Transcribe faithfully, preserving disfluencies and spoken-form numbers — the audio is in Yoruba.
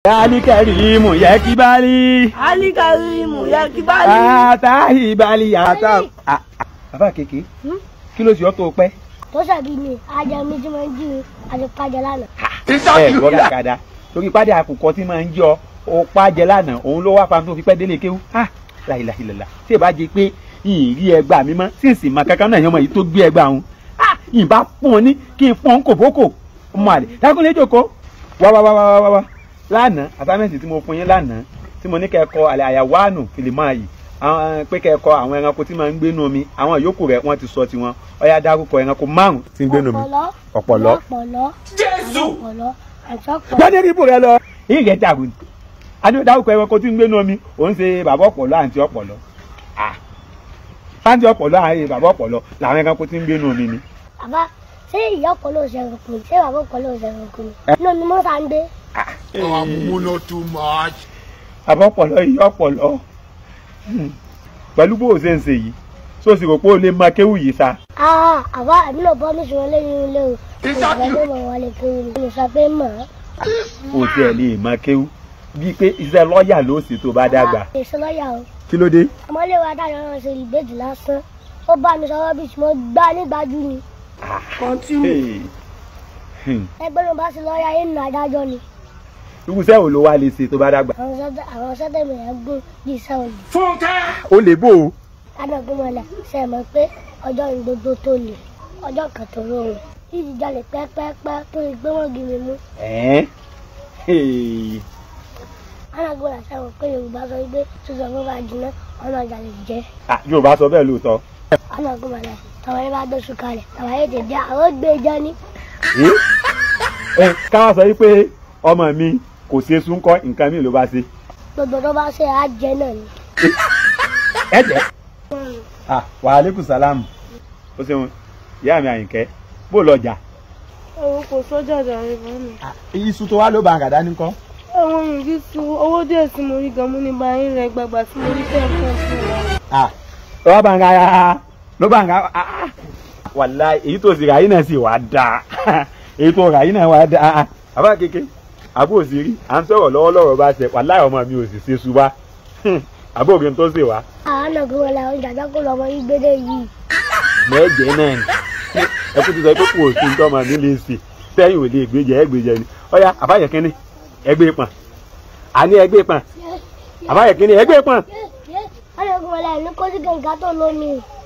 Alikarimu ya kibali. Alikarimu ya kibali. Atahi bali ata. Alfa Kekere. Kí ló ṣe ọ́ tó pẹ́? Tó ṣàbí ni ajá mi tí máa ń jí mi àti pàjẹ́ lánàá. Ẹ gbọ́ kàkàdá. Torí pàdé àkùkọ tí máa ń jí ọ, ó pàjẹ́ lánàá, òun ló wá pa tó fi pẹ́ délé kéwú. Láìláìlọ́lá. Tí ì bá jẹ pé ìrí ẹgbà mi mọ́, sí ìsìn máa kankan náà yan ọmọ yìí tó gbé ẹgbà òun. Ìbá pọ́n ní kí n pọ́n kòbókò. Ọmọ àlè. Dákúnlé jókòó. Wá wá wá wá wá wá. Lánàá àtàmẹ́sì tí mo fún yín lánàá tí mo ní kẹ́kọ̀ọ́ àlẹ́ àyàwó àánú fìlìmọ́ àyè àwọn pé kẹ́kọ̀ọ́ àwọn ẹranko tí máa ń gbénu omi àwọn yòókù rẹ̀ wọ́n ti sọ tiwọn ó yá dárúkọ ẹranko márùn tí ń gbénu omi. ọ̀pọ̀lọ́ ọ̀pọ̀lọ́ Jésù ọ̀pọ̀lọ́ àtọ́pọ̀. gbọ́dọ̀ nípò rẹ lọ yìí rẹ̀ dàrú ni adé dárúkọ ẹranko tí ń gbénu omi òun ṣe bàbá ọ̀pọ̀lọ́ àǹtí ọ̀pọ̀lọ́ àǹtí ọ̀pọ̀lọ́ àǹtí bàbá ọ̀pọ̀lọ́ làwọn ẹranko tí ń gbénu omi ni. bàbá ṣé ìyá ọ̀pọ̀lọ́ òṣèlú ṣé bàbá ọ̀pọ̀lọ́ òṣèlú inú omi mọ́ sáà ń dé. Oh, no too much. Àbọ̀pọ̀lọ́ yìí ọ̀pọ̀lọ́ pẹ̀lú bó o ṣe ń ṣe yìí tó sì rò pé o lè máa kéwù yìí sa. àwa àbí náà bọ́ mi sùn lẹ́yìn ilé o ìgbà tó mọ̀ wọlé kéwù ni mo sọ pé mọ̀. o tiẹ̀ lè máa kéwù bíi pé iṣẹ́ lọ́ọ̀yà ló sì tó bá dàgbà. èso lọ́ọ̀yà o. kí ló dé. ọmọlé wa dájọ́ náà ṣe ìbejì lásán ó bá mi sọ̀rọ̀ bí mo gbá nígbàjú ni. ẹgbẹ́ mi bá ṣe lọ́ọ̀yà yín nù adájọ́ ni. irúṣẹ́ wo ló wá lè ṣe tó bá dàgbà. àwọn sọ́tẹ̀ mi yẹn gún bíi iṣẹ́ olè. Fúnkẹ́. o lè bò ó. kánàgún mọ́lẹ̀ ṣe é mọ̀ pé ọjọ́ ìgbógbó tó lè ọjọ́ kan tó rọrùn yìí jalè pẹ́pẹ́pẹ́ tó lè gbé wọ́n gí mi mú. kánàgún mọ́lẹ̀ ṣe é mọ̀ pé Yorùbá sọ pé sísọ fún bá jiná ọmọ ìjàlè jẹ́. Yorùbá sọ bẹ́ẹ̀ lóòótọ́. kánàgún mọ́lẹ̀ tàwọn yẹn bá gbé sùn kalẹ̀ tàwọn yẹn tètè àwọn gbé jọ ní. káwọn sọ wípé ọmọ mi kò ṣe sún kọ́ nǹkan mi ló bá ṣe. gbogbo tó bá ṣe á jẹ náà ni. ẹ jẹ. wa aleykum salaam o ṣeun ìyá mi Àyìnkẹ́ bó lọ jà. òun kò sọ́jà jàre bá mi. iṣu tó wá ló bá àgàdá ní kọ́. ẹ̀wọ̀n yìí ti owó díẹ̀ tí mo rí gan mú ní báyìí rẹ̀ gbàgbà tí mo rí fẹ́ fún fún wa. ló bá ń ra ló bá ń ra wàláhì èyí tó sì rà yín náà sì wá dáa èyí tó rà yín náà wá dáa. Alfa Kekere àbó òsì rí à ń sọ̀rọ̀ lọ́wọ́lọ́wọ́ bá ṣe wàláhì ọmọ mi ò sì ṣe ṣubá àbó òbí tó ṣe wá. àwọn ọ̀nà gbọ́dọ̀ la ọjà tó kó lọ́mọ yìí gbédè yìí. mẹ́jẹ náà ni ẹ kó ti sọ pé kò sí nǹkan ọmọ mi lè ṣe sẹ́yìn ò lè gbéjẹ ẹ gbéjẹ ni ọ̀ya Alfa Kekere ẹgbẹ́ pọ̀n àní ẹgbẹ́ pọ̀n Alfa Kekere ẹgbẹ́ pọ̀n. ọ̀nà gbọ́dọ̀ la ẹni kó sí gàǹgà tó lómi.